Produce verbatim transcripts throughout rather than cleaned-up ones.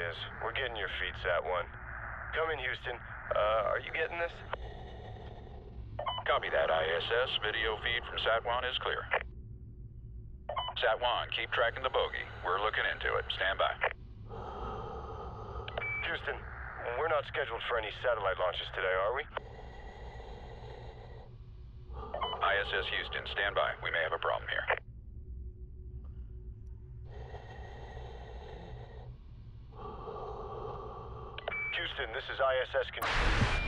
is. We're getting your feet, Sat one. Come in, Houston. Uh, are you getting this? Copy that, I S S. Video feed from Sat one is clear. Sat one, keep tracking the bogey. We're looking into it. Stand by. Houston, we're not scheduled for any satellite launches today, are we? I S S Houston, stand by. We may have a problem here. Houston, this is I S S con-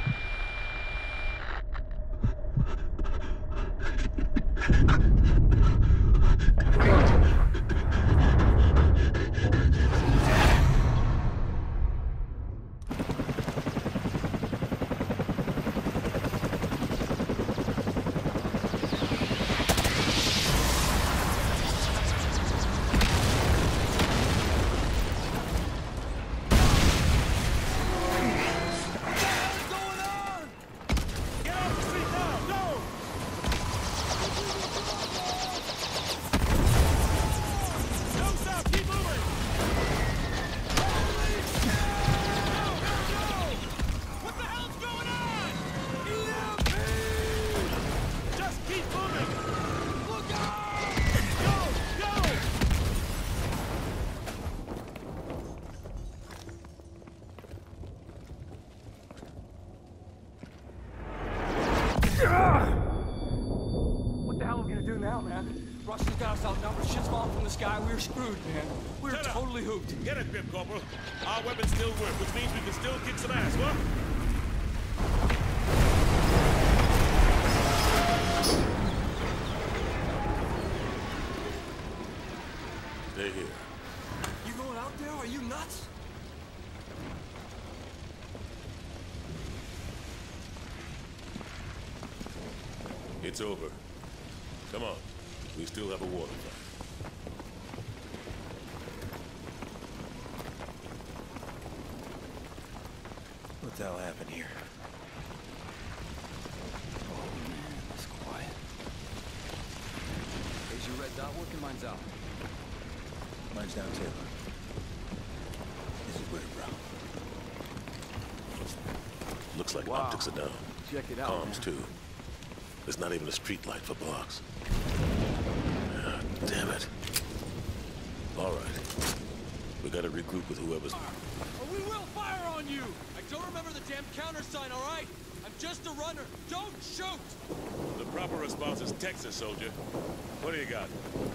What the hell are we gonna do now, man? Russians got us outnumbered, shit's falling from the sky, we're screwed, man. We're Shut up. totally hooped. Get it, Grip Corporal. Our weapons still work, which means we can still kick some ass, what? Stay here. You going out there? Are you nuts? It's over. Come on. We still have a war to fight. What the hell happened here? Oh, man, it's quiet. Is your red dot working? Mine's out. Mine's down too. This is weird, bro. Looks like Wow. optics are down. Check it out, Comms, man. too. There's not even a street light for blocks. Ah, damn it. All right. We gotta regroup with whoever's... Or we will fire on you! I don't remember the damn countersign, all right? I'm just a runner. Don't shoot! The proper response is Texas, soldier. What do you got?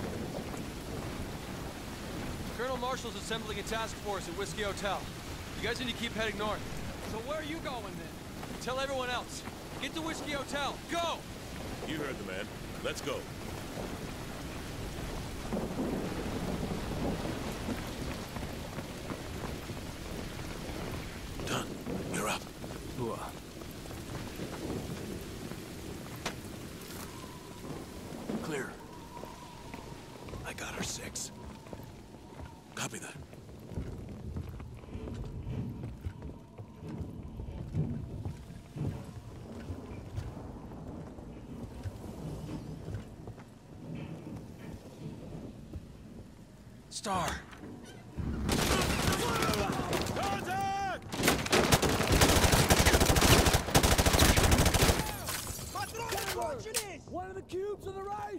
Colonel Marshall's assembling a task force at Whiskey Hotel. You guys need to keep heading north. So where are you going then? Tell everyone else. Get to Whiskey Hotel. Go! You heard the man. Let's go. Done. You're up. Ooh. Clear. I got her six. Copy that. Star. One of the cubes on the right!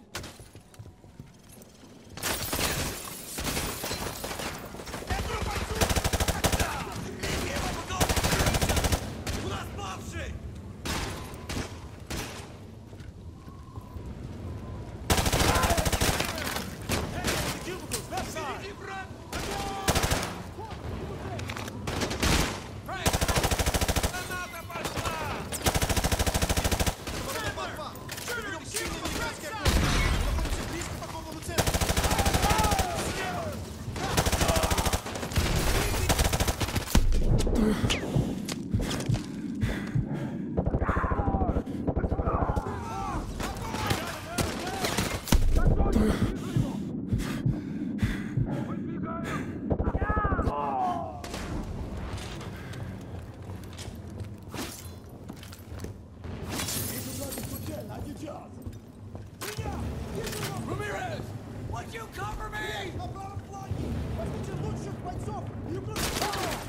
Ramirez! Would you cover me? Я правоплатник! Возьмите лучших бойцов и укройте!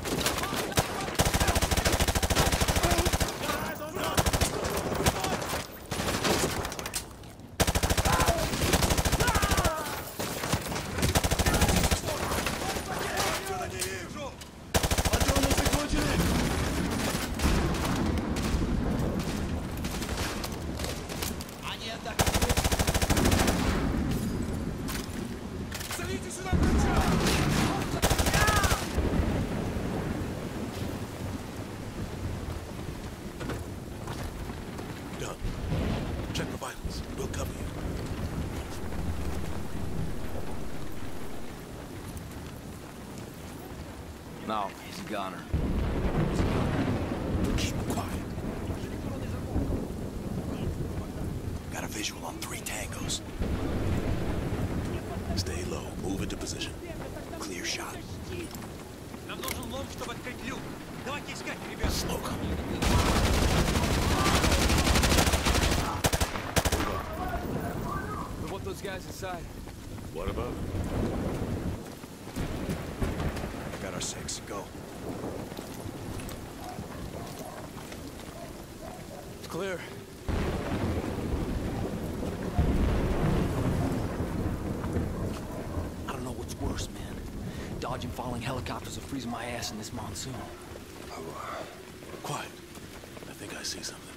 No, he's a gunner. Keep quiet. Got a visual on three tangos. Stay low. Move into position. Clear shot. Нам нужен лом, чтобы открыть люк. Давайте искать, ребят. Smoke. We want those guys inside. What about it? I got our six. Go. It's clear. I don't know what's worse, man. Dodging falling helicopters or freezing my ass in this monsoon. Quiet. I think I see something.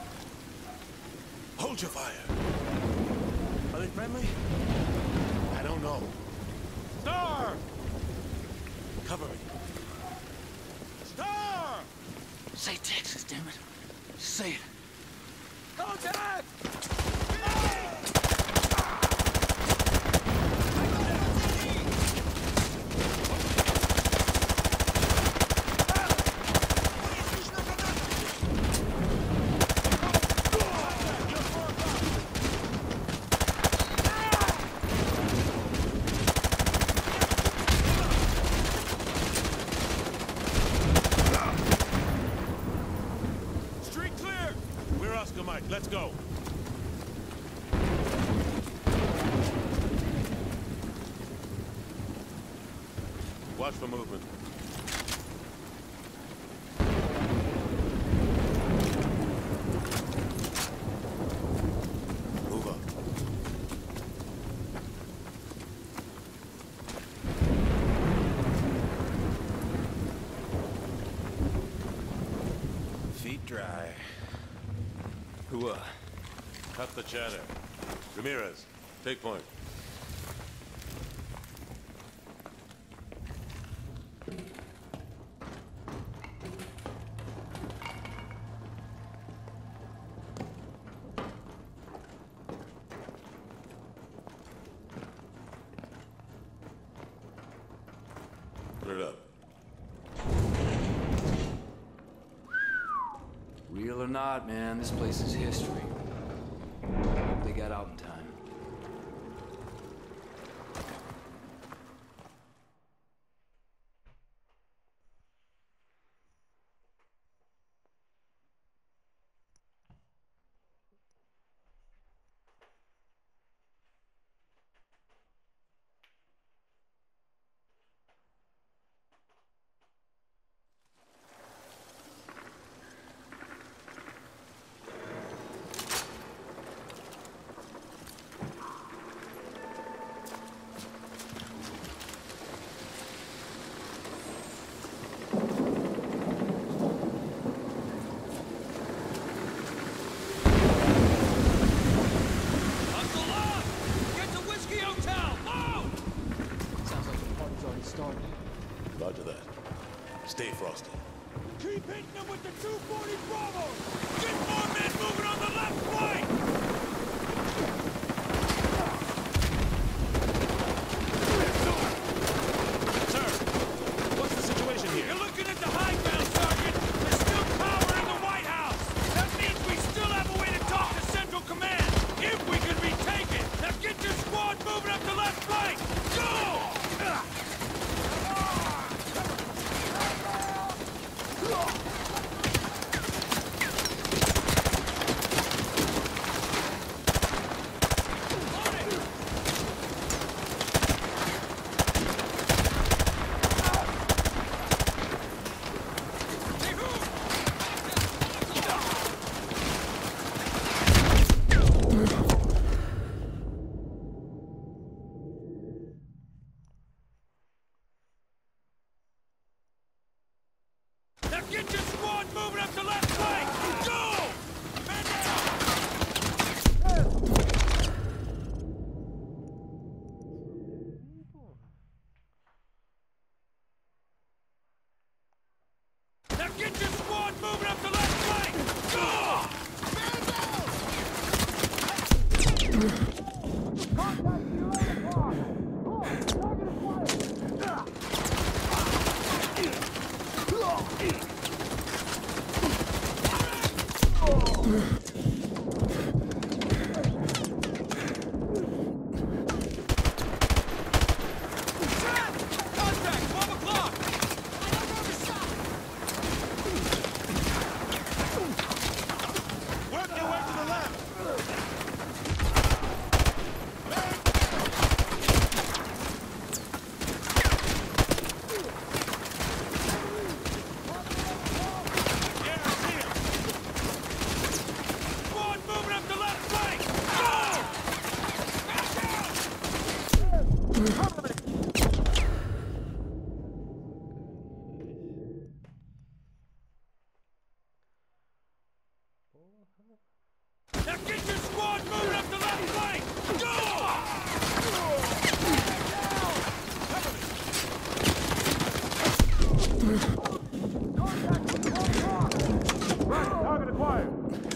Hold your fire. Are they friendly? I don't know. Star! Cover me. Star! Say Texas, damn it. Say it. Contact! Street clear! We're Oscar Mike. Let's go. Watch for movement. Move up. Feet dry. Who, uh? Cut the chatter. Ramirez, take point. Put it up. Real or not, man, this place is history. Hope they got out in time. Hustle up! Get to Whiskey Hotel! Move! Sounds like the party's already started. Roger that. Stay frosty. Keep hitting them with the two forty Bravo! Get more men moving on the left flank! Sir, what's the situation here? You're looking at the high ground, Sergeant! There's still power in the White House! That means we still have a way to talk to Central Command, if we can retake it! Now get your squad moving up the left flank! Go! Now get your squad moving up the left flank! Target acquired.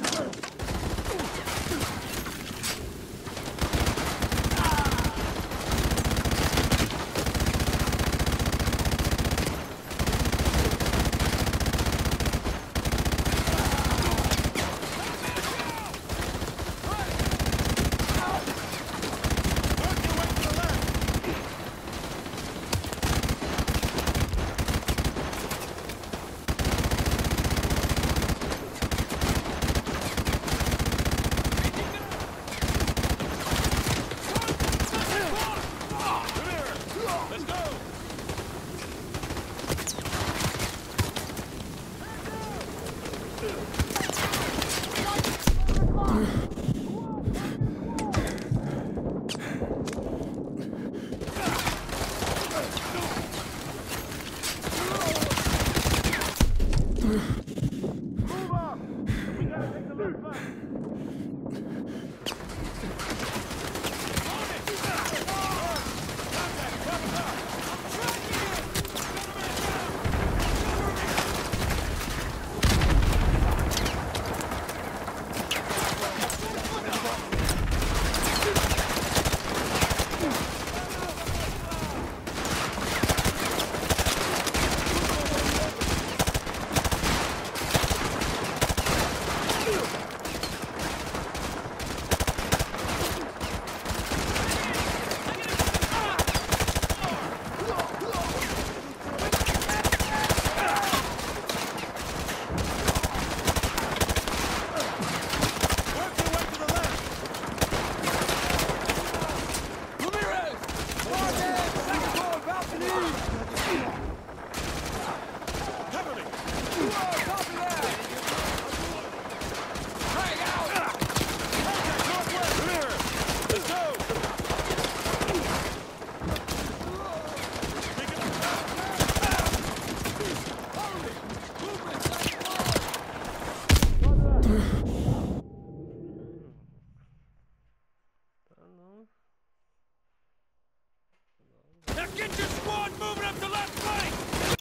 Now get your squad moving up the left flank!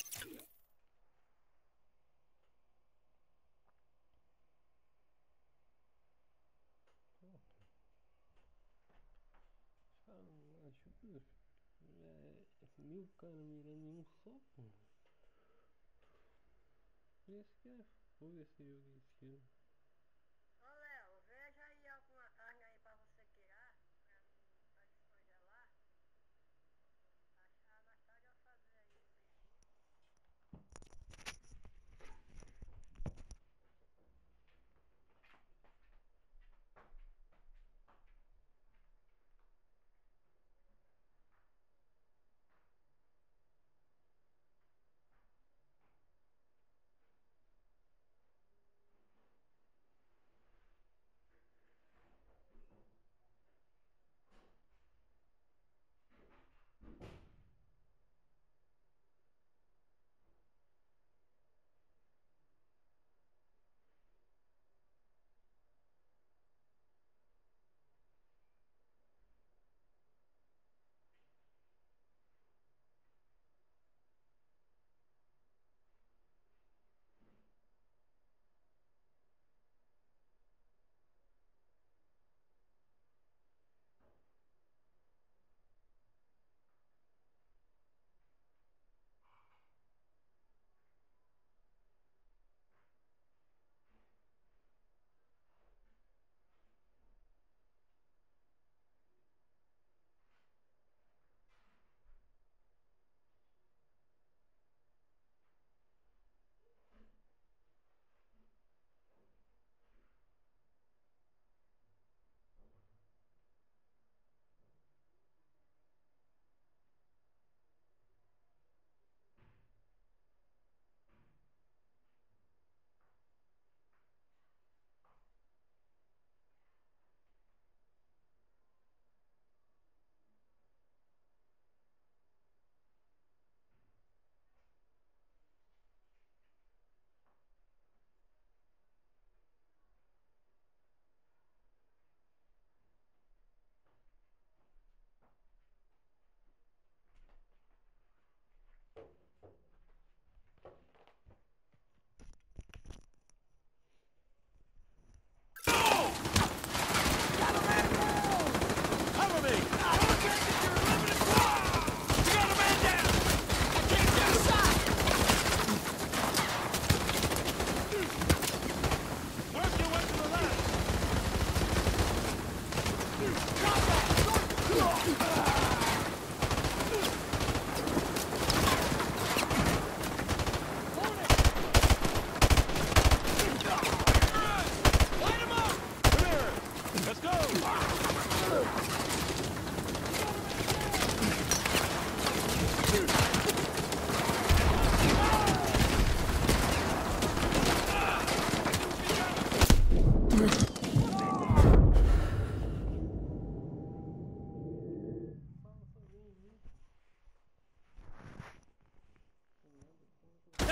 Mil cara mirando em um só, pô. Esse que é fogo esse jogo de tiro. Ô Léo, veja aí alguma carne aí pra você tirar, pra mim, pra descongelar. Achar mais tarde eu fazer aí um bifinho.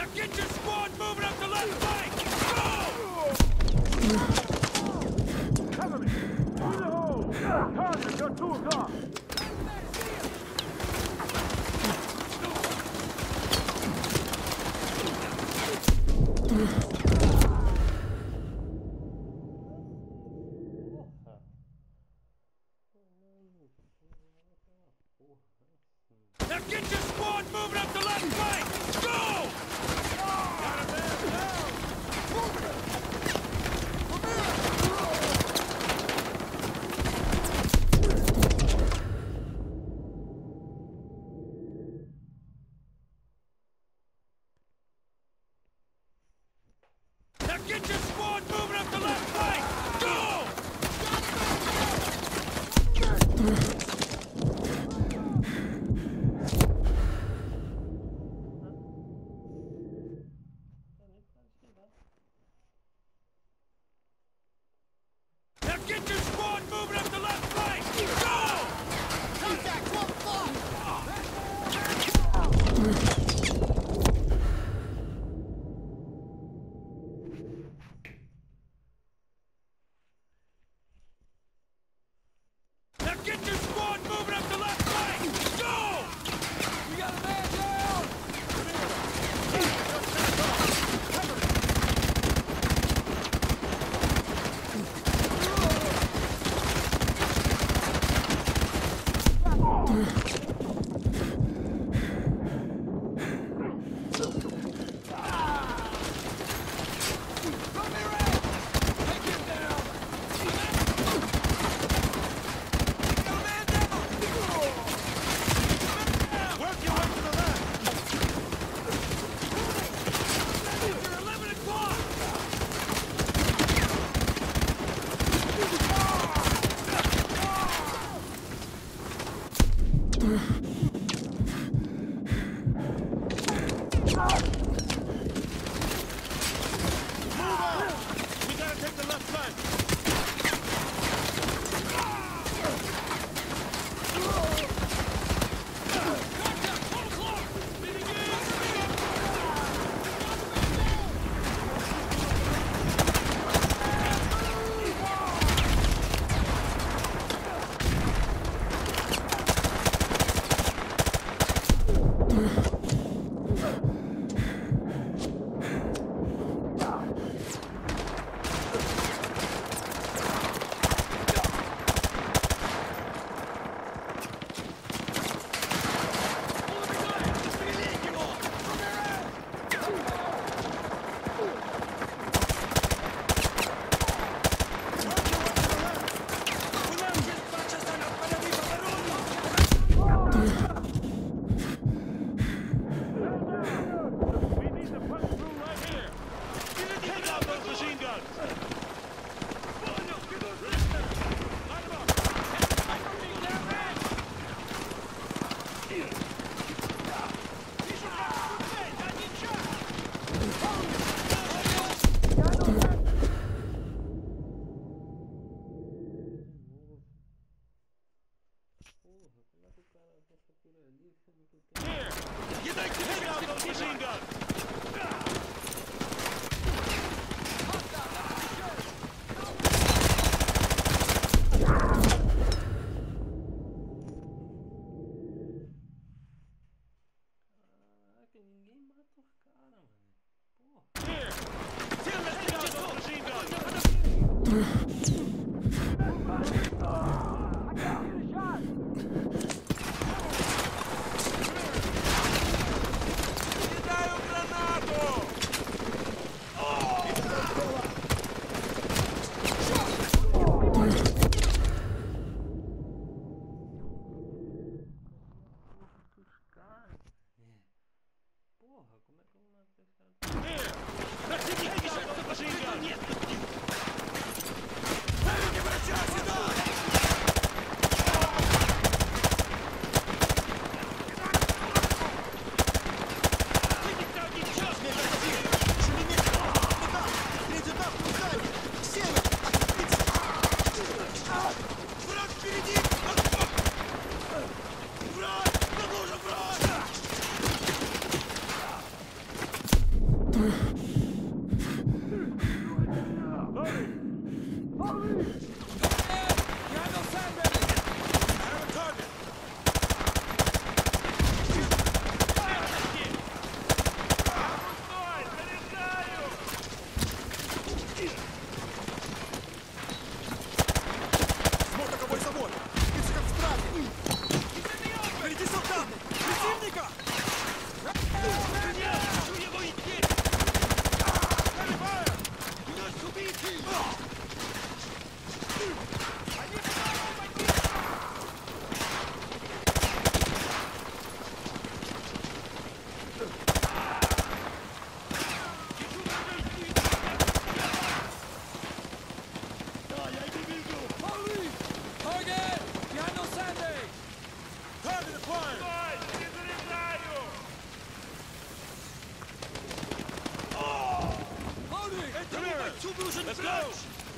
get your squad moving up the left flank! Go! Cover me! Through the hole! Target at your two o'clock! Now get your squad moving up the left flank! Go! Got a man down! Moving it! Come here! Now get your squad moving up the left flank! Go! Now get your squad moving up the left flank! Go! Contact! One block! Now get your squad moving up the left flank! Go! We got a man down! Let's go!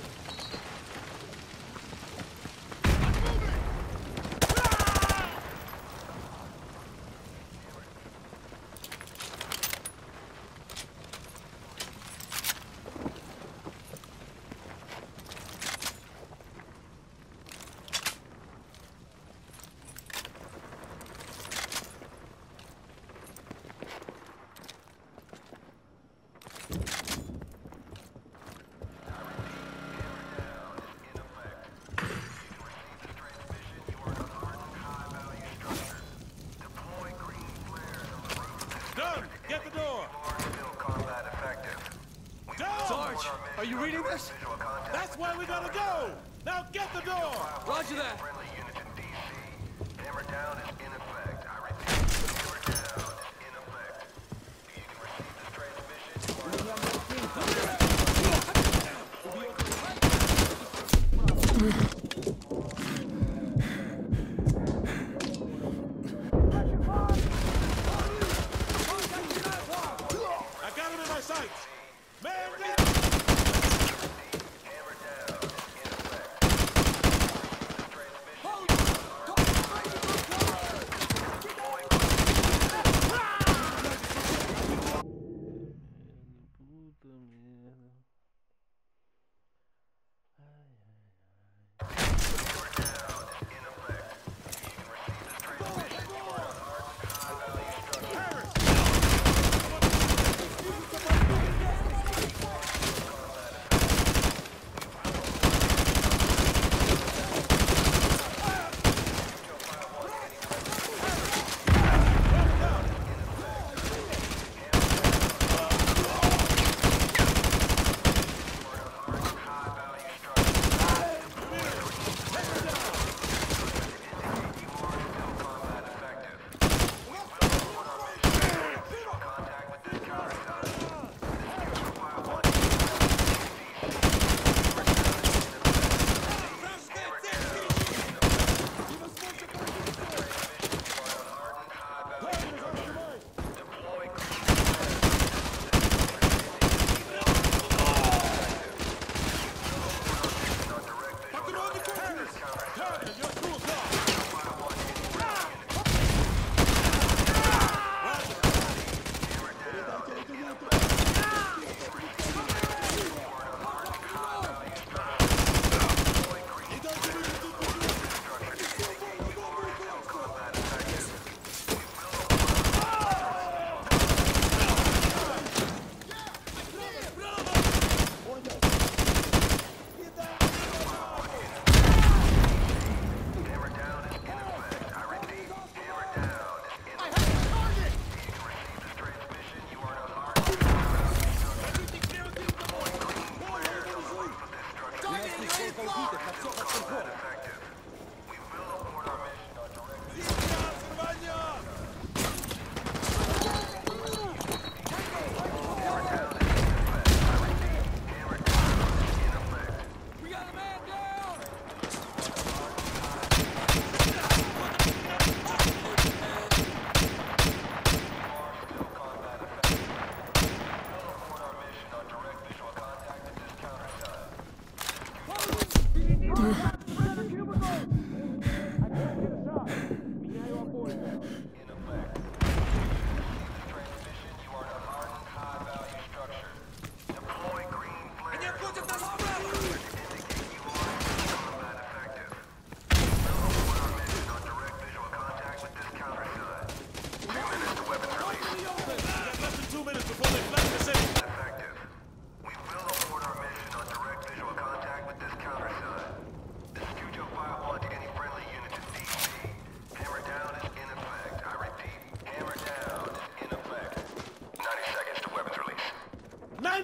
Done! Get the door! Done! Sarge, are you reading this? That's where we gotta go! Now get the door! Roger that. Hammer down is in effect. I repeat, hammer down is in effect. You can receive this transmission. I got him in my sights! Man down! Hammer down is in effect.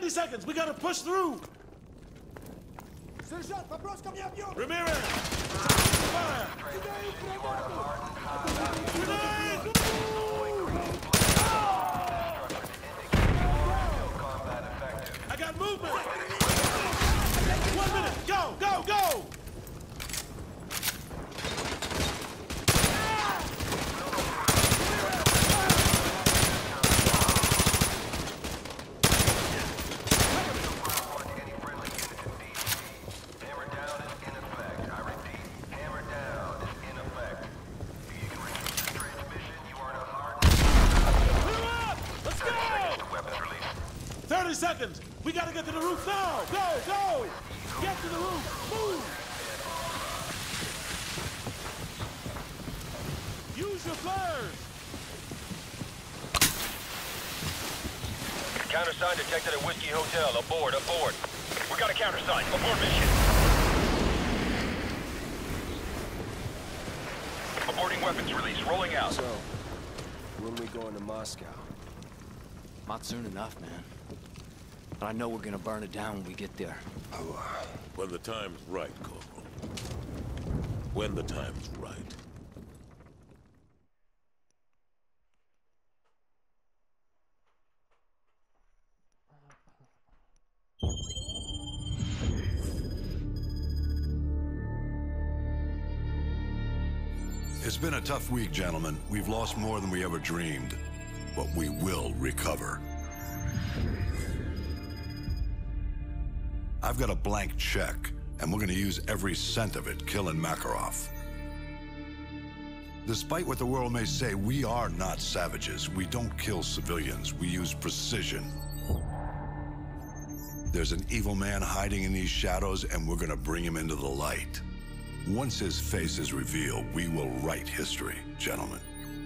thirty seconds. We gotta push through. Ramirez! Fire! Grenade! I got movement! One minute! Go! Go! Go! thirty seconds! We gotta get to the roof now! Go! Go! Get to the roof! Move! Use your flares! Countersign detected at Whiskey Hotel. Aboard, aboard. We got a countersign. Abort mission. Aborting weapons release. Rolling out. So, when we going to Moscow? Not soon enough, man. But I know we're gonna burn it down when we get there. When the time's right, Corporal. When the time's right. It's been a tough week, gentlemen. We've lost more than we ever dreamed, but we will recover. I've got a blank check, and we're gonna use every cent of it killing Makarov. Despite what the world may say, we are not savages. We don't kill civilians. We use precision. There's an evil man hiding in these shadows, and we're gonna bring him into the light. Once his face is revealed, we will write history, gentlemen.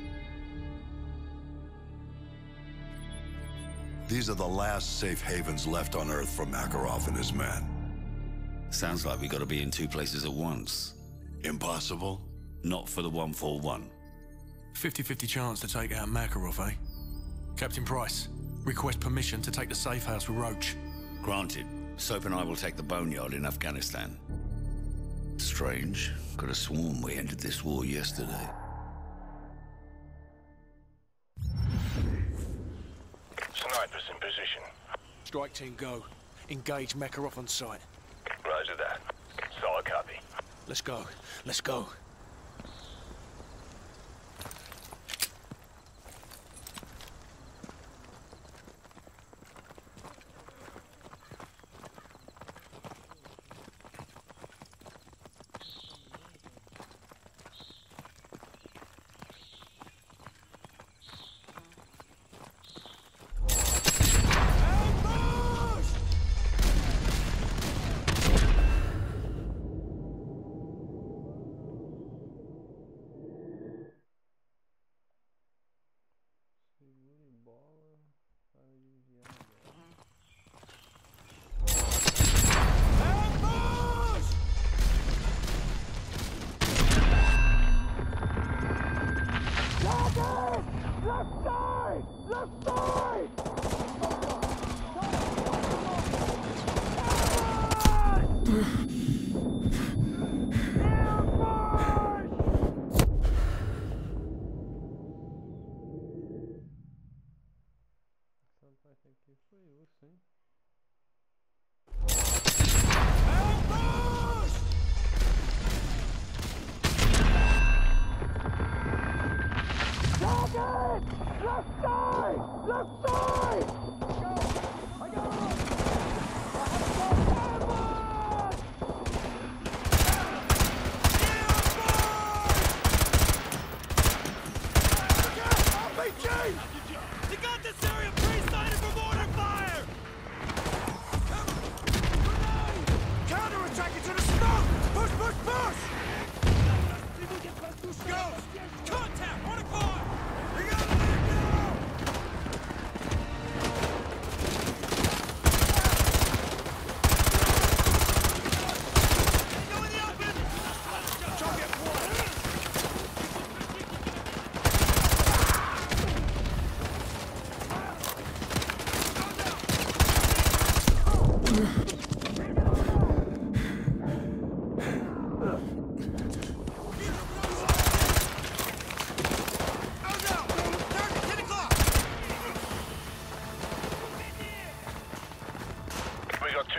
These are the last safe havens left on Earth for Makarov and his men. Sounds like we gotta be in two places at once. Impossible? Not for the one four one. fifty fifty chance to take out Makarov, eh? Captain Price, request permission to take the safe house with Roach. Granted. Soap and I will take the boneyard in Afghanistan. Strange. Could have sworn we ended this war yesterday. Snipers in position. Strike team go. Engage Makarov on sight. Roger that. Solid copy. Let's go. Let's go.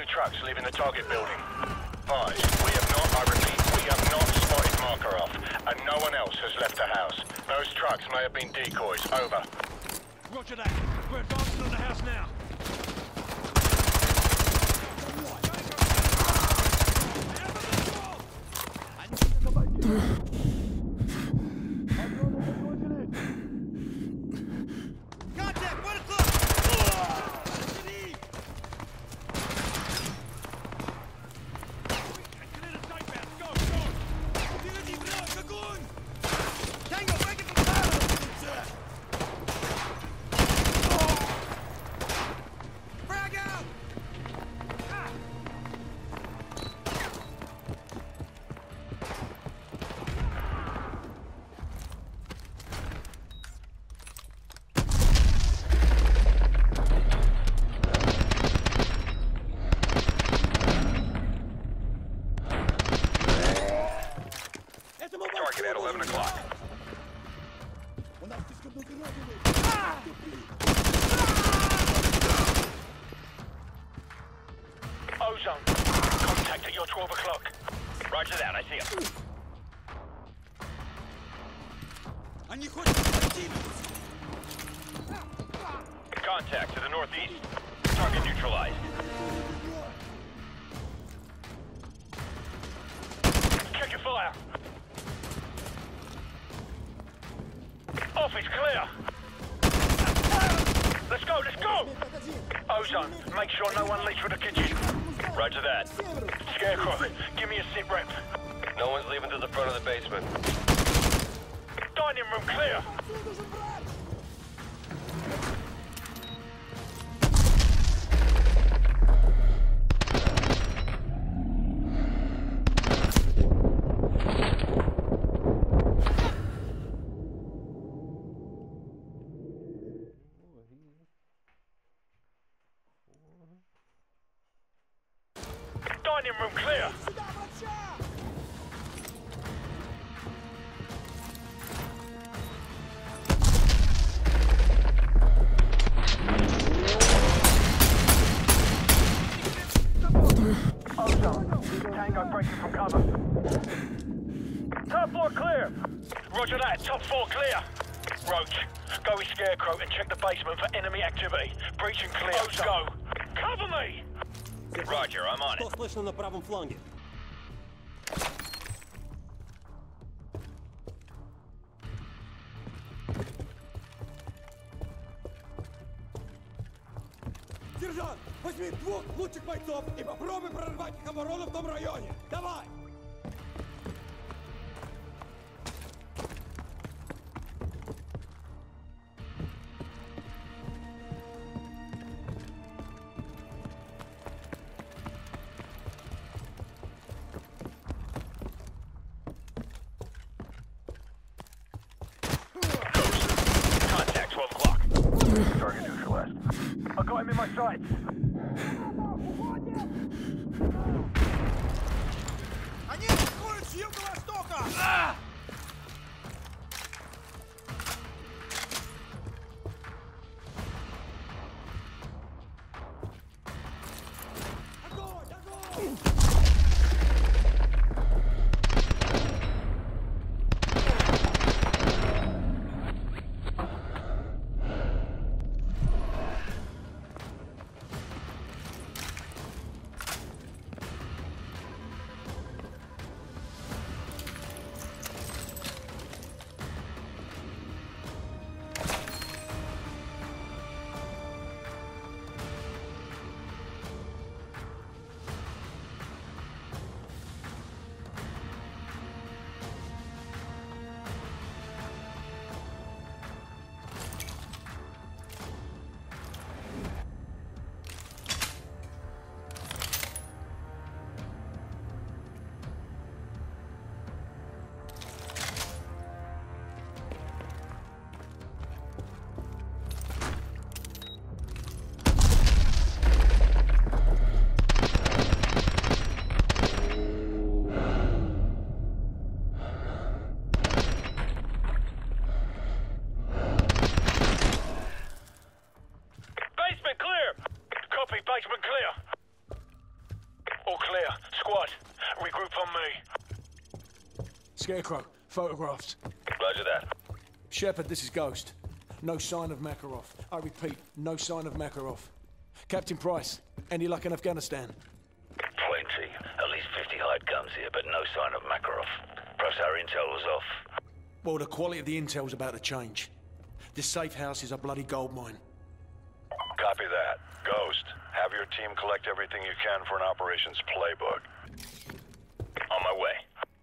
two trucks leaving the target building. Five. We have not, I repeat, we have not spotted Makarov, and no one else has left the house. Those trucks may have been decoys. Over. Roger that. We're advancing on the house now. Contact! One o'clock! Tango, break it from the frag out! Target at eleven o'clock. Ozone. Contact at your twelve o'clock. Roger that, I see him. Они хотят пройти. Contact to the northeast. Target neutralized. Check your fire. Office clear. Let's go, let's go! Ozone, make sure no one leaves for the kitchen. Roger that. Scarecrow, give me a sit rep. No one's leaving to the front of the basement. Dining room clear. Dining room clear. Ozone, Tango breaking from cover. Top floor clear. Roger that, top floor clear. Roach, go with Scarecrow and check the basement for enemy activity. Breach and clear. Ozone, go. Cover me! Roger, I'm on it. Что слышно на правом фланге? Сержант, возьми двух лучших бойцов и попробуй прорвать их оборону в том районе. Давай! Contact, twelve o'clock. Target neutralized. I got him in my sights. Они атакуют с юго-востока! Огонь! Огонь! Basement clear. Copy, basement clear. squad. Regroup on me. Scarecrow, photographs. Roger that. Shepard, this is Ghost. No sign of Makarov. I repeat, no sign of Makarov. Captain Price, any luck in Afghanistan? Plenty. At least fifty hide guns here, but no sign of Makarov. Perhaps our intel was off. Well, the quality of the intel's about to change. This safe house is a bloody goldmine. Copy that. Ghost, have your team collect everything you can for an operations playbook. On my way.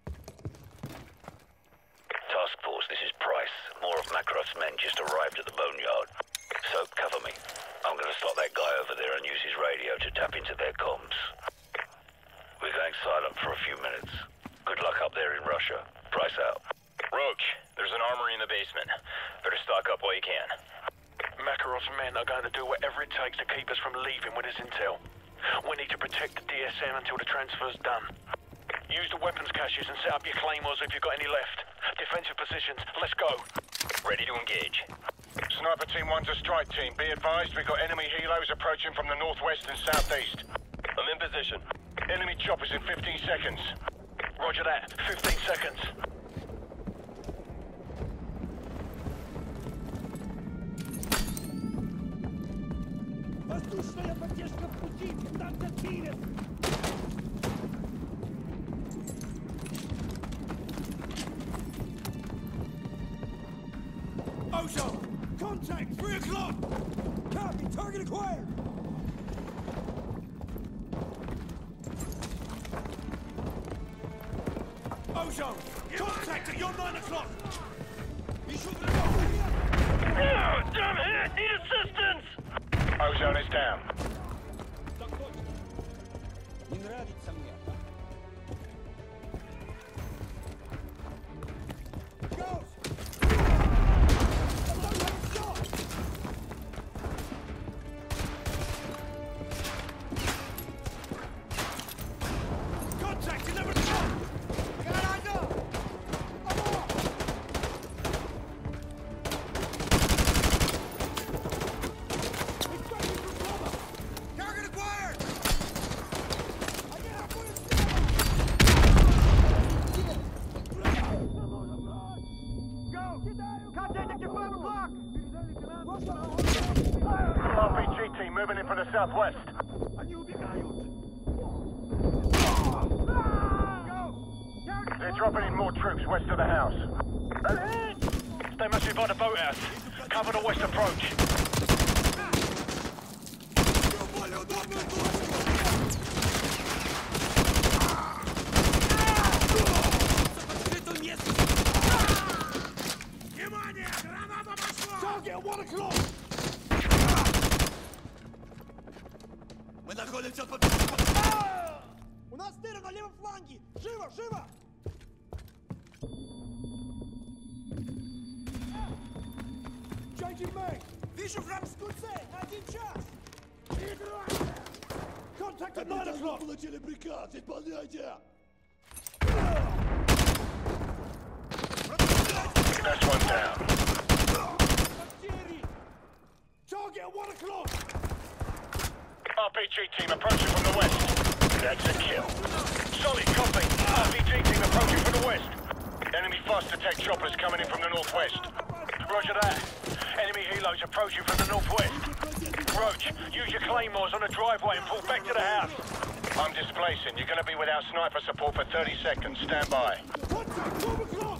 Task Force, this is Price. More of Makarov's men just arrived at the boneyard. So, cover me. I'm gonna stop that guy over there and use his radio to tap into their comms. We're going silent for a few minutes. Good luck up there in Russia. Price out. Roach, there's an armory in the basement. Better stock up while you can. Makarov's men are going to do whatever it takes to keep us from leaving with his intel. We need to protect the D S M until the transfer's done. Use the weapons caches and set up your claymores if you've got any left. Defensive positions, let's go. Ready to engage. Sniper Team one's a strike team. Be advised, we've got enemy helos approaching from the northwest and southeast. I'm in position. Enemy choppers in fifteen seconds. Roger that. fifteen seconds. Воздушная поддержка в пути! Там Киров! Ozone! Contact! Three o'clock! Copy! Target acquired! Ozone! Contact at your nine o'clock! Damn hit! Need assistance! Ozone is down. Не нравится мне. Contact in number two! R P G team moving in from the southwest. They're dropping in more troops west of the house. They must be by the boathouse. Cover the west approach. Target one o'clock! Мы находимся под... У нас дыры на левом фланге! Живо, живо! Changing mag! Вижу вражескую цель! Один час! Играйте! Contact at nine o'clock! Получили приказ! Исполняйте! That's one down. Target at one o'clock! R P G team approaching from the west. That's a kill. Solid copy. R P G team approaching from the west. Enemy fast attack choppers coming in from the northwest. Roger that. Enemy helos approaching from the northwest. Roach, use your claymores on the driveway and pull back to the house. I'm displacing. You're going to be without sniper support for thirty seconds. Stand by. Contact twelve o'clock!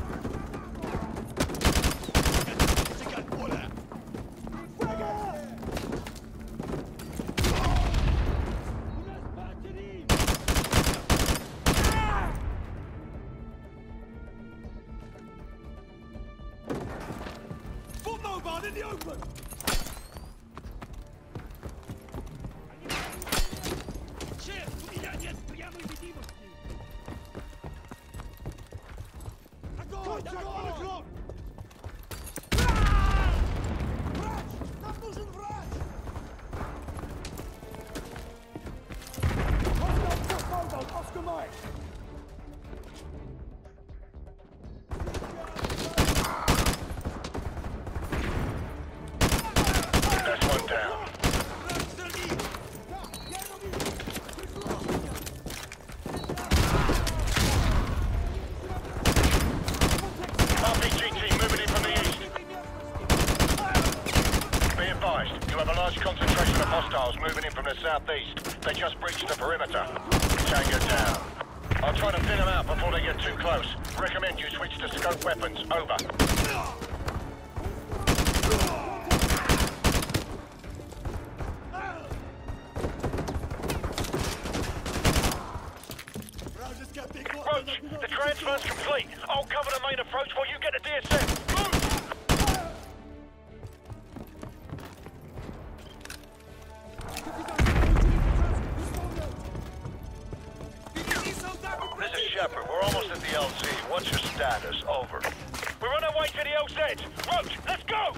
Full mobile in the open! Шеф, у меня нет прямой видимости! concentration of hostiles moving in from the southeast. They just breached the perimeter. Tango down. I'll try to thin them out before they get too close. Recommend you switch to scope weapons. Over. Roach, the transfer's complete. I'll cover the main approach while you get the D S M. Move! This is Shepard. We're almost at the L Z. What's your status? Over. We're on our way to the L Z. Roach, let's go!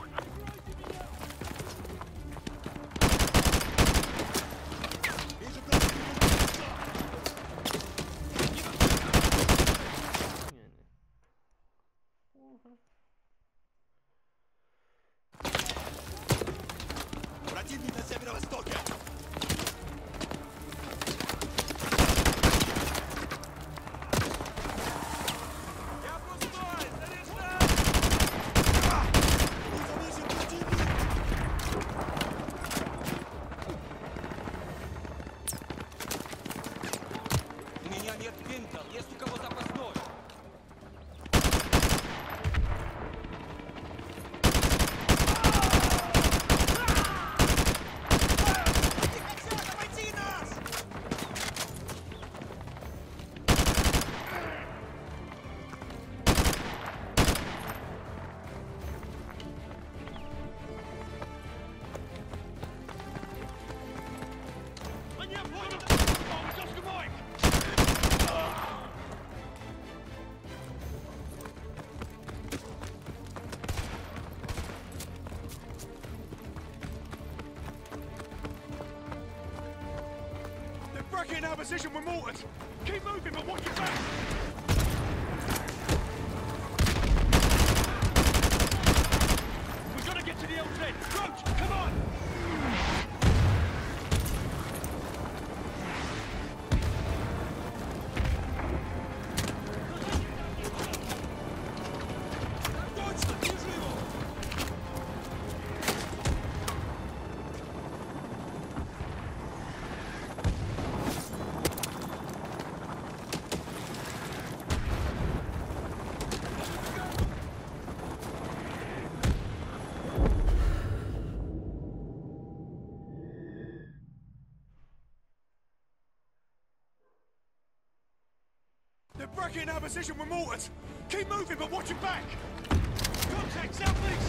Противник на северо-востоке! У меня нет винтов, есть у кого запасной. Bracket in our position with mortars. Keep moving, but watch your back. We've got to get to the L Z. Roach, come on! They're bracket in our position with mortars. Keep moving, but watch your back. Contact southeast.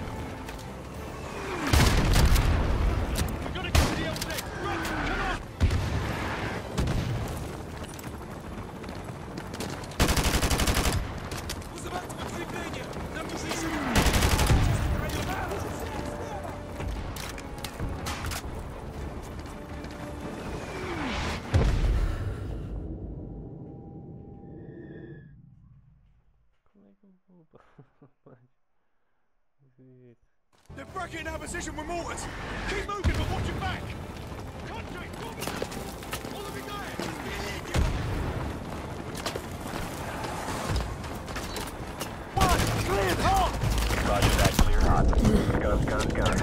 We've got to get to the L Z. Run, come on. Вызывайте подкрепление. Нам нужны силы. They're bracket in our position with mortars. Keep moving, but watch your back. Contact, all of you guys. One, cleared, hot. Roger that, clear hot. Guns, guns, guns.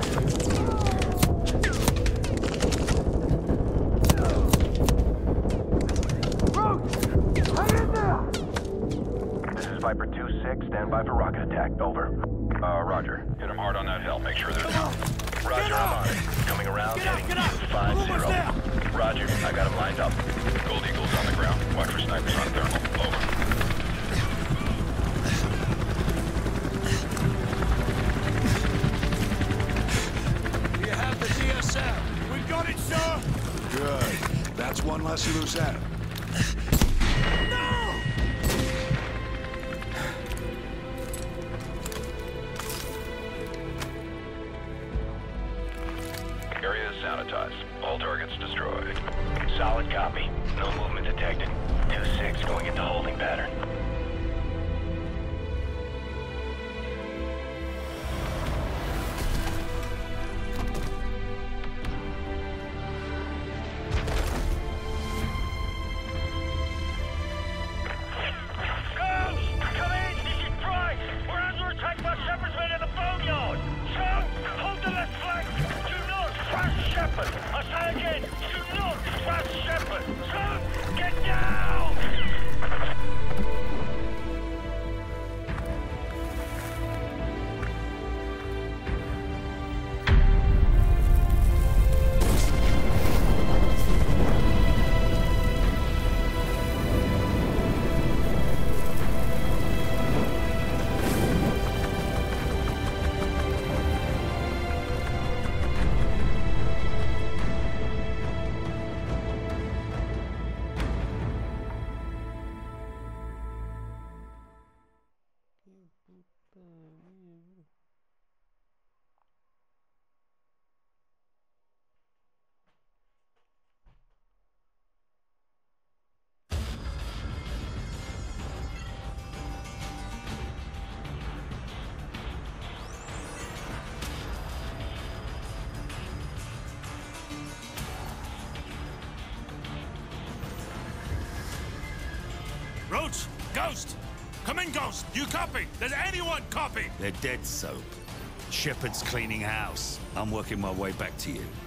Roach, hang in there. This is Viper two six, stand by for rocket attack. Over. Uh, Roger. Hit them hard on that hill. Make sure they're down. Roger, I'm on it. Coming around, heading two five zero. Roger, I got him lined up. Gold Eagle's on the ground. Watch for snipers on thermal. Over. You have the D S M. We've got it, sir. Good. That's one less loose end. No! Area is sanitized. All targets destroyed. Solid copy. No movement detected. two six going into holding pattern. Shepard's men in the boneyard! So, hold the left flank! Do not crash Shepard. I say again, do not trust Shepard. So, get down! Roach! Ghost! Come in, Ghost! You copy? Does anyone copy? They're dead, Soap. Shepard's cleaning house. I'm working my way back to you.